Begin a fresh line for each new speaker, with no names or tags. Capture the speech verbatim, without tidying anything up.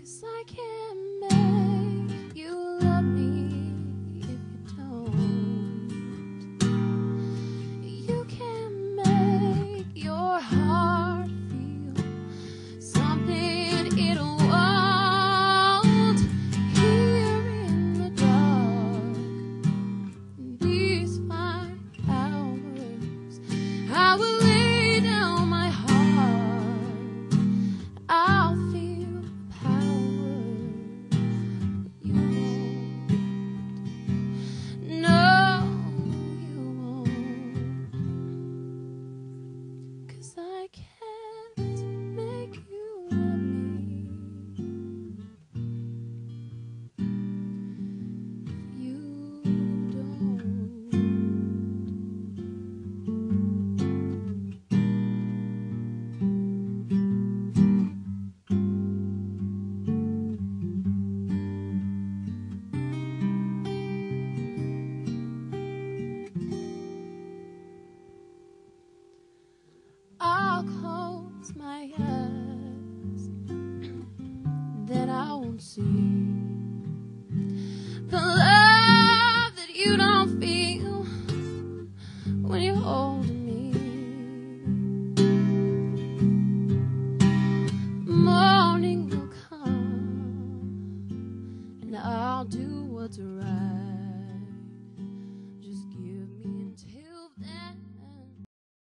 'Cause I can't make you love me if you don't. You can't make your heart feel something it won't. Here in the dark, these fine hours, I will lay down my heart. I'll feel the power you won't. No, you won't. 'Cause I can't make you love me if you don't. I'll close my eyes, then I won't see the love that you don't feel when you're holding me. Morning will come, and I'll do what's right.